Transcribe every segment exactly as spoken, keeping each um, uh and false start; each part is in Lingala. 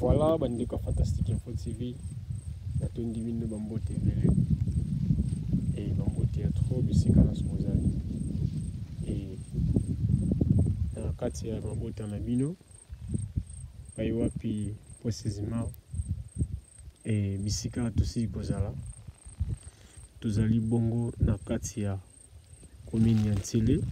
voilà, bandeko Fantastique Info T V. La tonne divine bambo T V. Et bambo théâtre, bisika na sozali. Et na kati ya bambo tanabino. Pai wapi précisément. Et bisika tosi kozala. Tozali bongo na kati ya commune ya Ntele.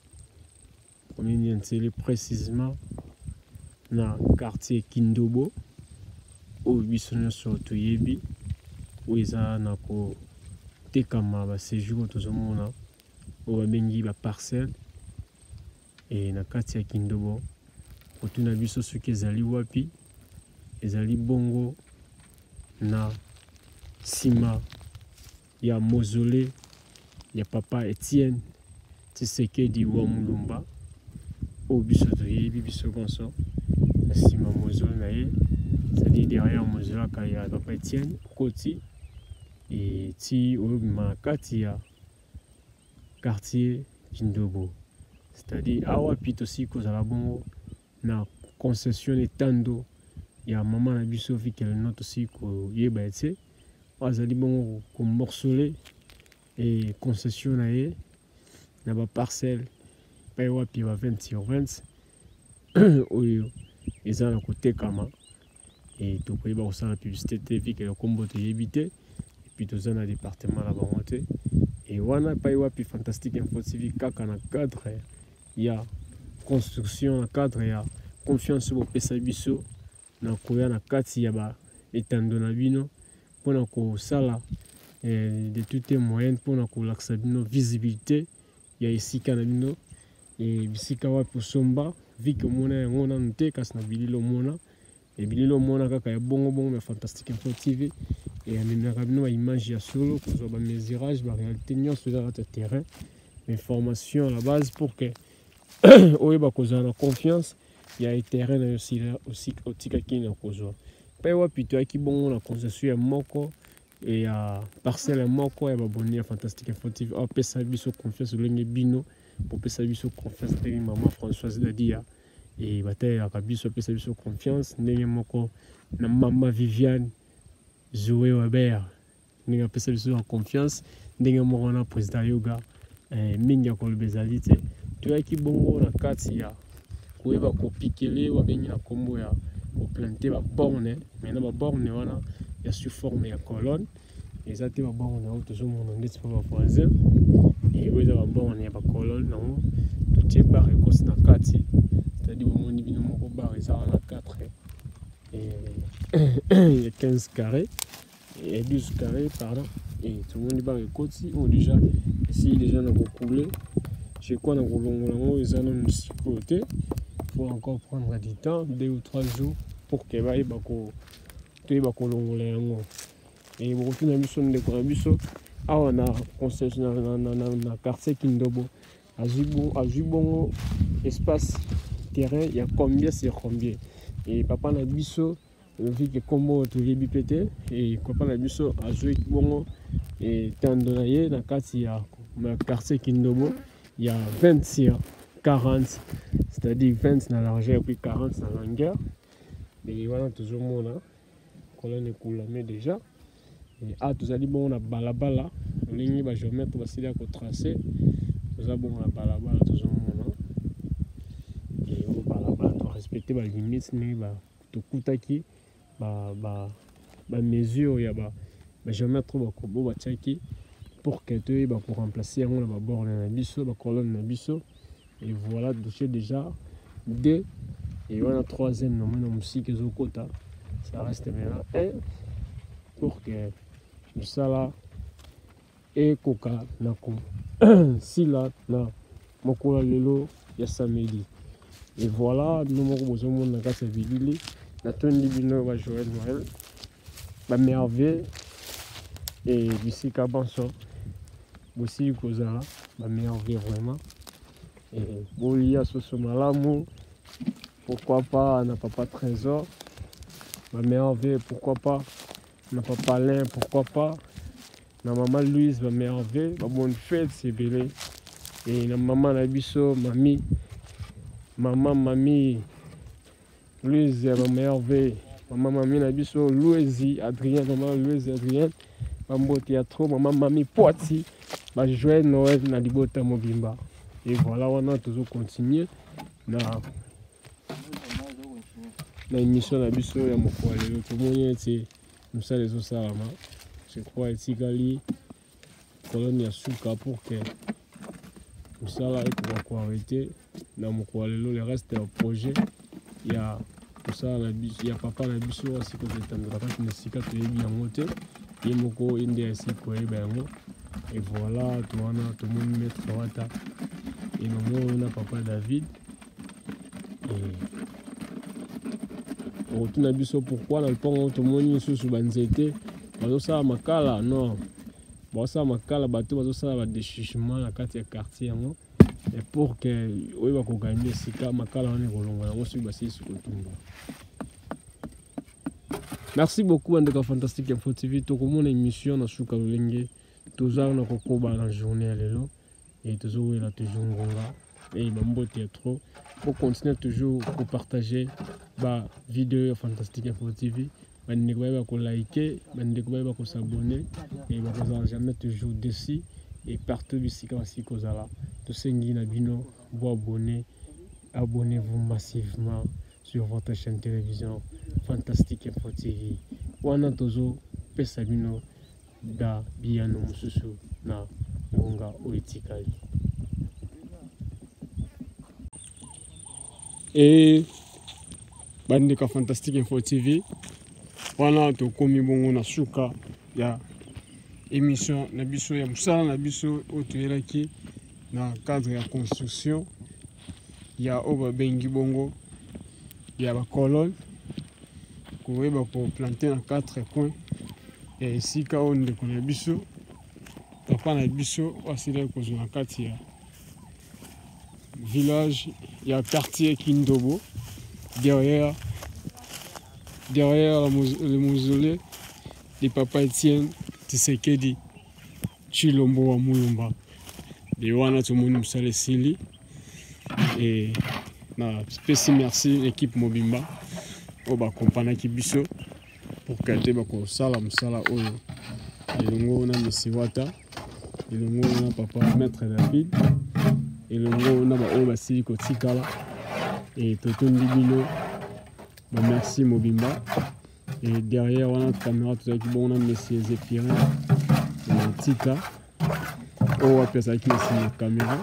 Commune ya Ntele précisément na quartier Kindobo. Oyo biso nyonso toyebi oyo eza na kotekama ba séjour tozomona oyo babengi ba parcelle e na kati ya Kindobo kotuna biso soki ezali wapi ezali bongo na nsima ya mausolée ya papa Etienne Tshisekedi wa Mulumba oyo biso toyebi biso konso na nsima mausolée na ye. C'est-à-dire derrière Mozilla il y a papa Etienne Koti et ti obima kati ya quartier Kindobo. C'est-à-dire awa pito si kozala bongo na concession etando ya maman na biso vi qu'elle note aussi ko yeba etse azali bongo ko morceler et concession na ye na ba parcelle pa wapi ba vingt sur vingt oyo ezala kotekama. Et tout le monde a la publicité T V qui est le combo de éviter. Et puis tout ça dans le département là-bas. Et on a pas eu Fantastique Info T V kaka na cadre. Il y a construction na cadre, il y a confiance sur pesa biso na koya na kati ya ba etando na bino pour na ko sala de toutes les moyens pour na ko laksa bino visibilité. Il y a ici kanabino et bisika wa pour somba vu que mona ngona nte kas na bililo mona. Et bililo mona kaka ya bongo bongo mais Fantastique Info T V et amemaka bino ba image ya solo kozwa ba mesurage ba réalité nyonso za ta terrain information à la base pour que oyo ba kozwa na confiance ya terrain na aussi aussi otika kina kozwa pa wapi to aki bongo na concession ya moko et ya parcelle moko ya ba boni ya Fantastique Info T V o pesa biso confiance lenge bino pour pesa biso confiance de maman Françoise Dadia. Et bataille à Kabiso pesa biso confiance ndenge moko na mama Viviane Zoé Weber ndenge pesa biso confiance ndenge moko na président yoga eh mingi ko bezalite to yaki bongo na kati ya koyeba ko pikele wa bengi na kombo ya ko planter ba borne mais na ba borne wana ya sous forme ya colonne ezate ba borne auto zo mona ndeti pa ba voisin et oza ba borne ya ba colonne non to tie ba récosse na kati. C'est-à-dire mon niveau mon bar est à quatre et il y a quinze carrés et douze carrés pardon et tout le monde bar est côté ou déjà si les gens ont coulé je crois dans le ils en ont aussi côté faut encore prendre du temps deux ou trois jours pour que va y bako tu va kolongola yango et beaucoup na biso ndeko biso ah on a concession na na na quartier Kindobo azibo azibongo espace terrain il y a combien c'est combien et papa na biso vu que comment tu les bipété et papa na biso a joué bongo et tandonaye na kati ya ma quartier Kindobo il y a vingt sur quarante c'est-à-dire vingt na largeur puis quarante na longueur et voilà toujours mona colonne coula mais déjà et ah tous ali bon na balabala ligne ba géomètre ba sila ko tracer nous avons la balabala toujours mona et au balabala to respecter ba limite ni ba to kutaki ba ba ba mesure ya ba ba géomètre ba ko ba tchaki pour que tu ba pour remplacer on ba borne na biso ba colonne na biso et voilà touché déjà deux et on a troisième non mais musique zo kota ça reste maintenant un pour que ça là et koka nako si là na mokola lelo ya samedi et voilà nous moko bozomo na kasa vidili na tondi bino ba Joël Noël ba merveille et bisika banso aussi kozala ba merveille vraiment et bolia soso malamu pourquoi pas na papa trésor ma merveille pourquoi pas na papa Alain pourquoi pas na maman Louise ma merveille ma bonne fête c'est belé et na maman na biso mamie maman mamie Louise ma merveille maman mami na biso Louezi Adrien, maman Louezi Adrien, bambote ya trop, maman mami Poati, ba joyeux Noël na libota mobimba. Et voilà, on a toujours continué na na émission na biso ya mokwalelo tomoni ete musala ezosalama. Je crois etikali koloni ya suka pour que musala ekoka koarrêter na mokwalelo. Le reste ya projet ya musala na biso ya papa na biso asi kozetandela kati na sika toyebi yango te ye moko inde asi koyeba yango. Et voilà, towana tomoni maître Wata et nomo na papa David. Et on a biso pourquoi dans le pont tomoni sous banzete bazo sala makala non bazo sala makala bato bazo sala ba déchichement na kati ya quartier yango et pour que oyeba ko gagner sika makala wana kolonga yango sur basi sur kotumba. Merci beaucoup Andeka Fantastique Info T V to komona émission na suka lolenge toujours na kokoba na journée lelo et toujours là toujours ngonga et bambote trop pour continuer toujours pour partager ba vidéo Fantastique Info T V, bande ko ko liker, bande ko ko s'abonner et ba ko jamais toujours dessus et partout bisika aussi kozala to sengi na bino vous abonner, abonnez-vous massivement sur votre chaîne télévision Fantastique Info T V. Wana tozo pesa bino da biano mususu na ngonga oitikali. Et Bandeka Fantastique Info T V, wana to komi bongo na suka ya émission na biso ya musala na biso otoyelaki na cadre ya construction ya oba bengi bongo ya ba colonne koyeba ko planter na quatre coins et ici ka on de kona biso papa na biso wasila ko na kati ya village, il y a quartier Kindobo, derrière, derrière le mausolée de Papa Etienne Tshisekedi Tshilombo wa Mulumba. Et wana tout le monde musale sili et na spécial merci l'équipe Mobimba oba compagnie ki biso pour que ba ko sala musala oyo. Et ngo na Messi Wata, et ngo na papa maître David. Et le mot on a ba obasi ko tikala et totondi bino ba merci Mobimba et derrière on a caméra tout ça qui bon on a monsieur Zéphirin et Tika on a pesa qui c'est la caméra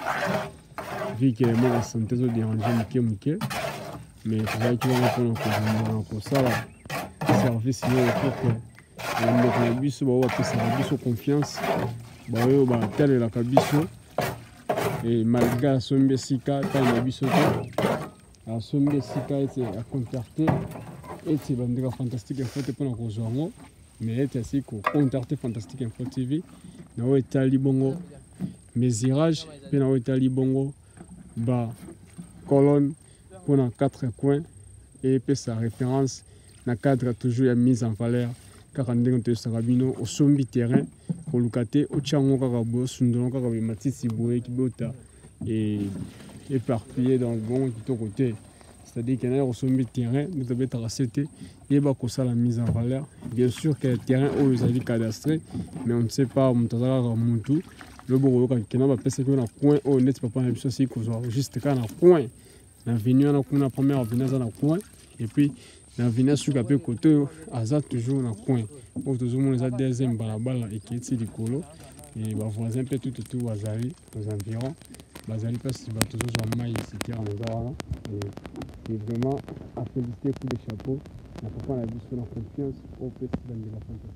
vu que moi la santé zo déranger mike mike mais tout ça qui on a pour on pour ça là service là pour que on met le bus ba on pesa biso confiance ba yo ba telle la kabiso. Et malgré la sombe sika quand il a vu sauter la sombe sika était à contacter et c'est Bandeka Fantastique Info T V pour la cause mais était aussi qu'on contacter Fantastique Info T V na o etali bongo mesirage puis na o etali bongo ba colonne pour na quatre coins et puis sa référence na cadre toujours ya mise en valeur car ndenge to sarabino au sombi terrain kolukate ochango kaka bo sundolo kaka be matisi boye kibota et éparpillé dans le bon qui côté, c'est-à-dire qu'il y a un sommet terrain nous devons tracer et bah ça la mise en valeur. Bien sûr que le terrain où ils allaient cadastrer mais on ne sait pas on t'entendra montou le bourreau quand il n'a pas pensé que dans coin au net papa na biso si ko juste quand dans coin na venue na kuna première venue dans le coin et puis na venue sur capé côté aza toujours dans coin pour toujours mon les deuxième balabala et qui est likolo et bah voisin peut tout tout wazali aux environs bazali pas si va toujours en maille c'était en là et vraiment à féliciter pour les chapeaux na papa na biso na confiance au président de la Fantastique.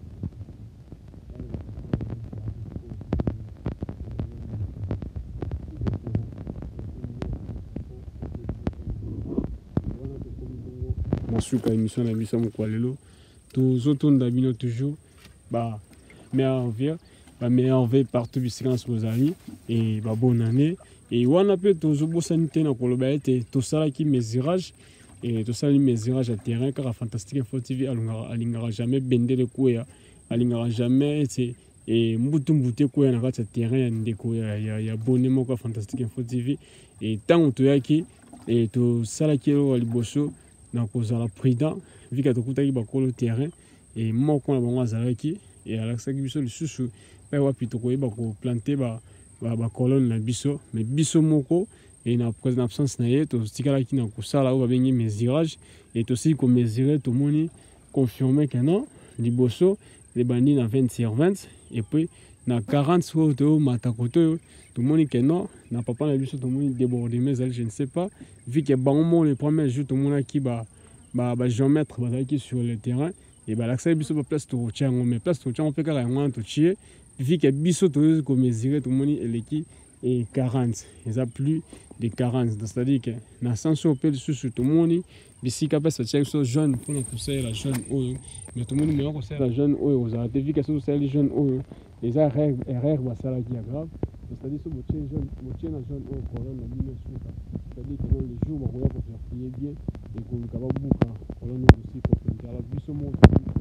Masuka émission na biso mokwalelo tozotonda bino toujours ba meilleur envie ba meilleur envie partout bisika vos amis et ba bonne année et wana pe tozobosani te na koloba ete tosalaki mesurage et tosali mesurage à terrain car Fantastique Info T V alingara alingara jamais bendele kuya alingara jamais ete et mbutu mbute kuya na kati ya terrain ya ndeko ya ya, ya bonnement kwa Fantastique Info T V et tant toyaki et tosalaki lo liboso na kozala prudent vu que tokutaki bakolo terrain et moko na bango azalaki et alakisaki biso lisusu mpe wapi tokoyeba koplanter ba ba colonne na biso mais biso moko et na présence absence na ye totikalaki na kosala oyo babengi mesurage et aussi komesurer tomoni confirmer que non liboso les bandits na vingt sur vingt et puis na quarante oyo tomata kote oyo tomoni que non na papa na biso tomoni débordement ezali je ne sais pas vu que bango mo le premier jour tomonaki ba ba ba géomètre bazalaki sur le terrain et balakisaki biso baplace tokotia yango mais place tokotia yango mpe kaka yango wana totie vu que biso toyoki komesurer tomoni eleki et quarante eza plus de quarante c'est-à-dire que na sens oyo mpe lisusu tomoni bisika mpe sotia biso jaune mpona kosalela jaune oyo mais tomoni moya kosalela jaune oyo kozala te vu que soki osaleli jaune oyo eza erreur basalaki ya grave c'est-à-dire so botie jaune botie na jaune oyo colonne na bino esuka c'est-à-dire que le jour bakoya koverifie bien ekoluka babuka colonne oyo aussi kopente ala biso moko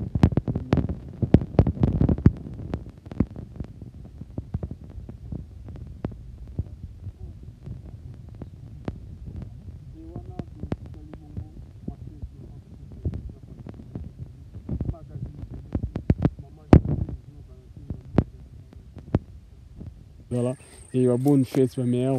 voilà et la bonne fête ma mère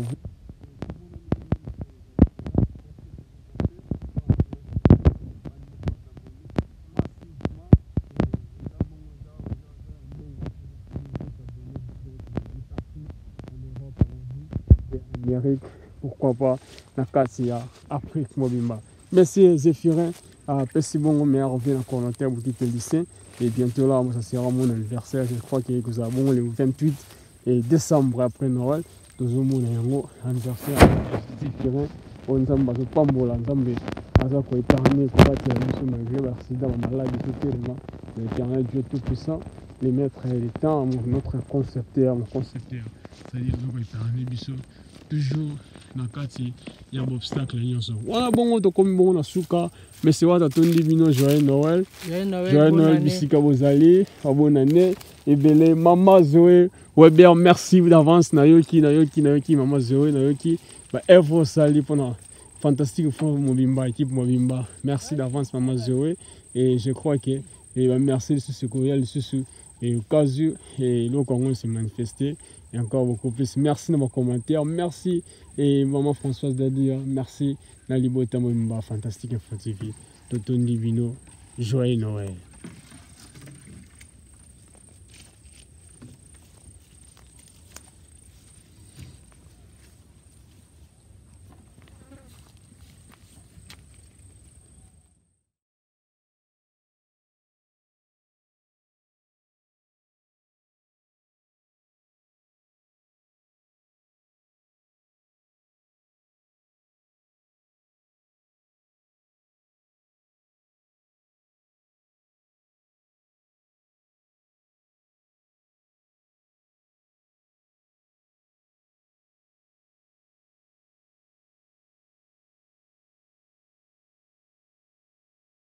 Amérique, pourquoi pas na kati ya Afrique mobimba. Merci Zéphirin, à Pessi Bongo mais revient encore dans terre boutique lycée et bientôt là ça sera mon anniversaire, je crois que nous avons le vingt-huit et décembre après Noël, nous avons mon anniversaire Zéphirin, on nous a pas bon là, nous avons quoi épargner quoi battre la malgré l'accident maladie tout tellement l'éternel Dieu tout puissant les maîtres et les temps notre concepteur mon concepteur c'est-à-dire nous épargner biso toujours na kati ya obstacle nyonso wana bongo tokomi bongo na suka mais c'est wata tondi bino joyeux Noël joyeux Noël bisika bozali bonne année ebele mama Zoé ouais bien merci d'avance na yoki na yoki na yoki mama Zoé na yoki ba evo sali pendant fantastique fond mobimba équipe mobimba merci d'avance maman Zoé et je crois que et bah merci sur ce courriel sur et au cas où et le Congo s'est manifesté et encore beaucoup plus merci dans vos commentaires merci et maman Françoise Dadia merci na libota mobimba fantastique Info T V Totondi Bino joyeux Noël.